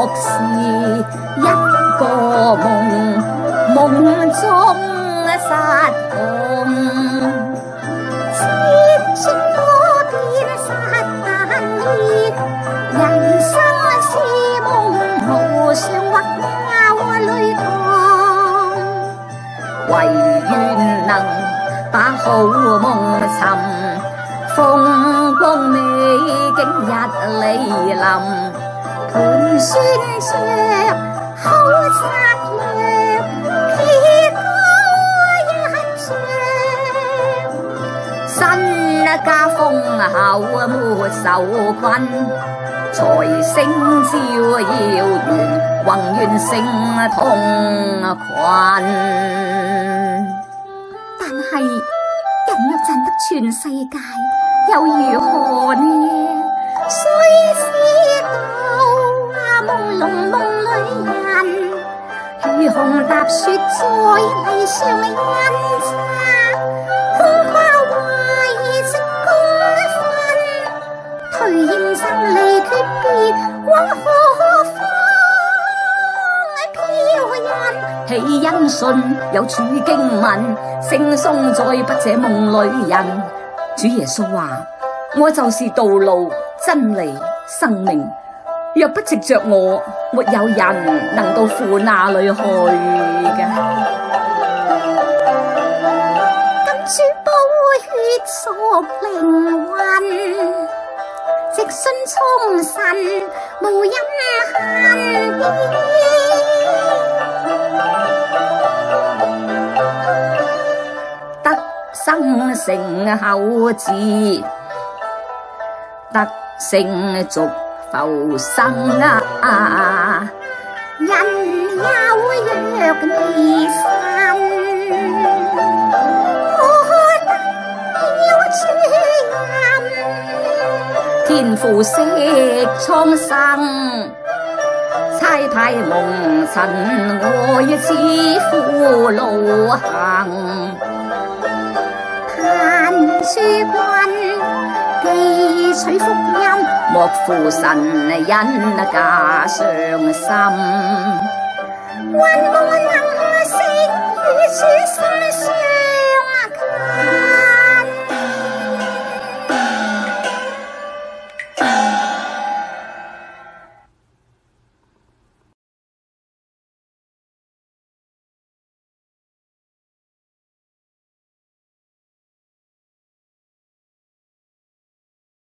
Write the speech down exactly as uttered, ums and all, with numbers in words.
是一個夢，夢中失控，千轉多變實現，人生是夢，無常或鬧雷同，唯願能把好夢尋，風光美景日嚟臨，盤旋着好策略，旗高一丈，身家豐厚沒受困，財星照耀元，宏願成同群。但係人若賺得全世界，又如何呢？誰知道啊，朦朧夢裏人，如紅踏雪在泥上印刷，恐怕懷積功勳，頹然生離決別，往何方飄人？豈因信有主經文，聖頌在筆者夢裏人。主耶穌話：我就是道路、真理、生命，若不藉着我，沒有人能到父那裏去嘅。跟住寶血贖靈魂，直信從神無任恨。得生成後嗣，得成續浮生啊！人有若離身，可得要主人，天父惜蒼生，差派蒙塵愛似苦路行。書君記取福音，莫負神恩架上心，還無能成與主心酸。